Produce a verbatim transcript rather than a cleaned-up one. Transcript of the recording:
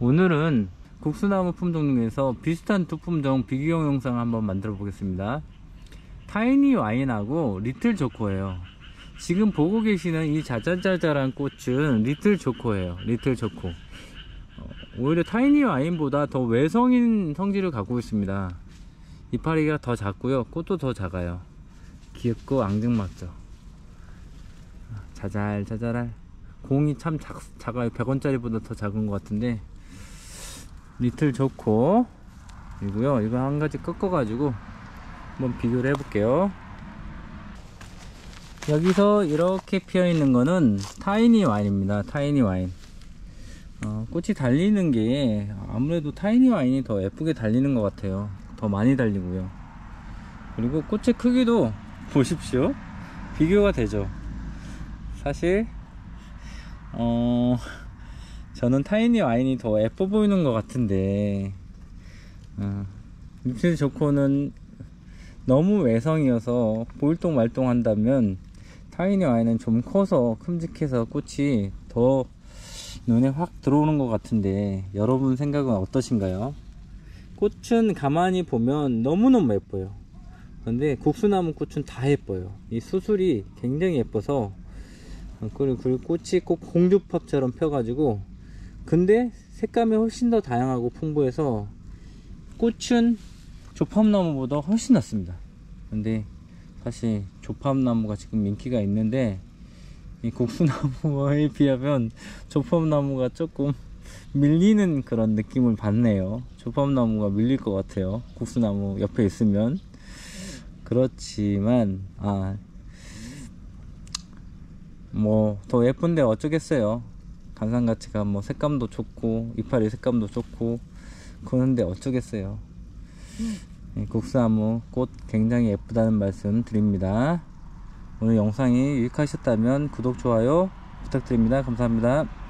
오늘은 국수나무 품종 중에서 비슷한 두 품종 비교 영상 한번 만들어 보겠습니다. 타이니 와인하고 리틀 조코예요. 지금 보고 계시는 이 자잘자잘한 꽃은 리틀 조코예요. 리틀 조코. 어, 오히려 타이니 와인보다 더 외성인 성질을 갖고 있습니다. 이파리가 더 작고요, 꽃도 더 작아요. 귀엽고 앙증맞죠. 자잘자잘할 공이 참 작, 작아요. 백 원짜리보다 더 작은 것 같은데 리틀 조코 이고요. 이거 한 가지 꺾어 가지고 한번 비교를 해 볼게요. 여기서 이렇게 피어 있는 거는 타이니 와인입니다. 타이니 와인. 어, 꽃이 달리는 게 아무래도 타이니 와인이 더 예쁘게 달리는 것 같아요. 더 많이 달리고요. 그리고 꽃의 크기도 보십시오. 비교가 되죠. 사실 어 저는 타이니 와인이 더 예뻐 보이는 것 같은데 어, 리틀 조코는 너무 외성이어서 볼똥말똥 한다면 타이니 와인은 좀 커서 큼직해서 꽃이 더 눈에 확 들어오는 것 같은데 여러분 생각은 어떠신가요? 꽃은 가만히 보면 너무너무 예뻐요. 근데 국수나무 꽃은 다 예뻐요. 이 수술이 굉장히 예뻐서 그리고 꽃이 꼭 공주밥처럼 펴가지고 근데 색감이 훨씬 더 다양하고 풍부해서 꽃은 조팝나무보다 훨씬 낫습니다. 근데 사실 조팝나무가 지금 인기가 있는데 이 국수나무에 비하면 조팝나무가 조금 밀리는 그런 느낌을 받네요. 조팝나무가 밀릴 것 같아요. 국수나무 옆에 있으면. 그렇지만 아 뭐 더 예쁜데 어쩌겠어요. 간상가치가 뭐 색감도 좋고 이파리 색감도 좋고 그런데 어쩌겠어요. 네, 국수나무 꽃 굉장히 예쁘다는 말씀 드립니다. 오늘 영상이 유익하셨다면 구독, 좋아요 부탁드립니다. 감사합니다.